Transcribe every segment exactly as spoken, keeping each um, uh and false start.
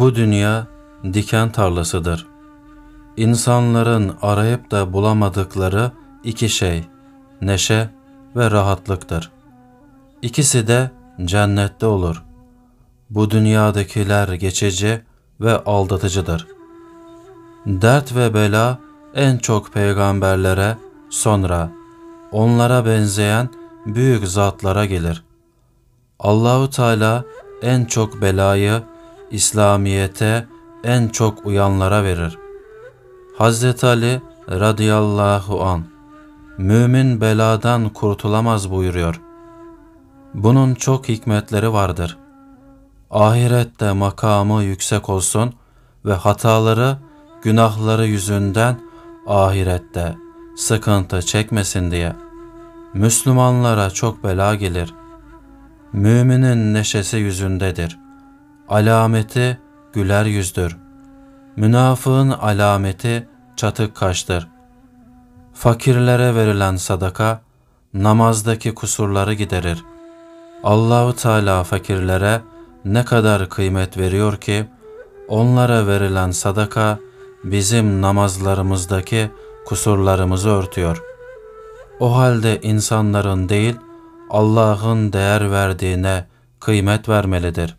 Bu dünya diken tarlasıdır. İnsanların arayıp da bulamadıkları iki şey, neşe ve rahatlıktır. İkisi de cennette olur. Bu dünyadakiler geçici ve aldatıcıdır. Dert ve bela en çok peygamberlere, sonra onlara benzeyen büyük zatlara gelir. Allahu Teala en çok belayı İslamiyete en çok uyanlara verir. Hazreti Ali radıyallahu an, mümin beladan kurtulamaz buyuruyor. Bunun çok hikmetleri vardır. Ahirette makamı yüksek olsun ve hataları, günahları yüzünden ahirette sıkıntı çekmesin diye. Müslümanlara çok bela gelir. Müminin neşesi yüzündedir. Alameti güler yüzdür. Münafığın alameti çatık kaştır. Fakirlere verilen sadaka namazdaki kusurları giderir. Allahu Teala fakirlere ne kadar kıymet veriyor ki onlara verilen sadaka bizim namazlarımızdaki kusurlarımızı örtüyor. O halde insanların değil Allah'ın değer verdiğine kıymet vermelidir.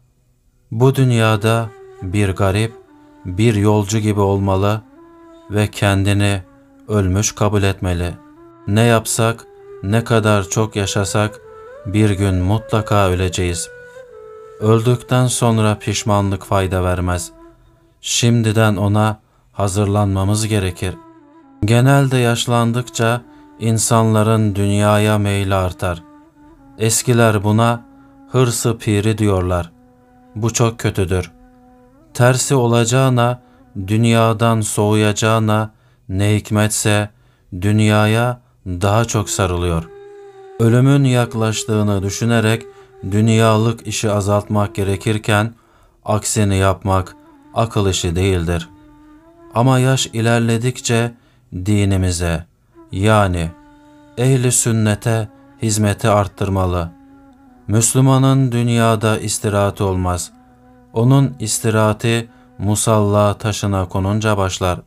Bu dünyada bir garip, bir yolcu gibi olmalı ve kendini ölmüş kabul etmeli. Ne yapsak, ne kadar çok yaşasak bir gün mutlaka öleceğiz. Öldükten sonra pişmanlık fayda vermez. Şimdiden ona hazırlanmamız gerekir. Genelde yaşlandıkça insanların dünyaya meyli artar. Eskiler buna hırsı piri diyorlar. Bu çok kötüdür. Tersi olacağına, dünyadan soğuyacağına ne hikmetse dünyaya daha çok sarılıyor. Ölümün yaklaştığını düşünerek dünyalık işi azaltmak gerekirken aksini yapmak akıl işi değildir. Ama yaş ilerledikçe dinimize, yani ehli sünnete hizmeti arttırmalı. Müslümanın dünyada istirahat olmaz. Onun istirahati musalla taşına konunca başlar.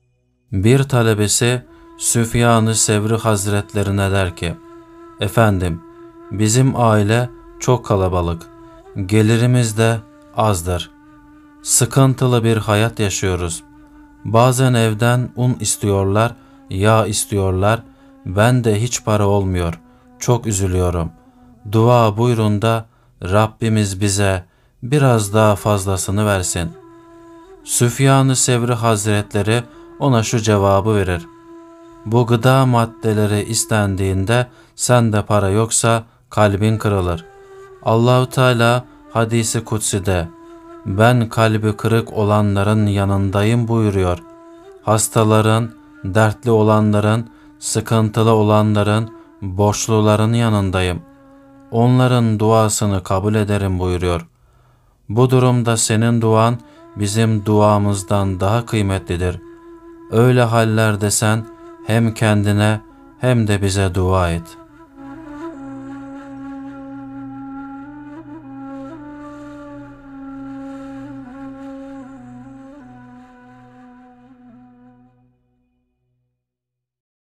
Bir talebesi Süfyan-ı Sevri Hazretlerine der ki, "Efendim, bizim aile çok kalabalık, gelirimiz de azdır. Sıkıntılı bir hayat yaşıyoruz. Bazen evden un istiyorlar, yağ istiyorlar, ben de hiç para olmuyor, çok üzülüyorum. Dua buyurun da Rabbimiz bize biraz daha fazlasını versin." Süfyan-ı Sevri Hazretleri ona şu cevabı verir: "Bu gıda maddeleri istendiğinde sende para yoksa kalbin kırılır. Allahu Teala hadisi kutsi'de ben kalbi kırık olanların yanındayım buyuruyor. Hastaların, dertli olanların, sıkıntılı olanların, borçluların yanındayım. Onların duasını kabul ederim buyuruyor. Bu durumda senin duan bizim duamızdan daha kıymetlidir. Öyle hallerde sen hem kendine hem de bize dua et."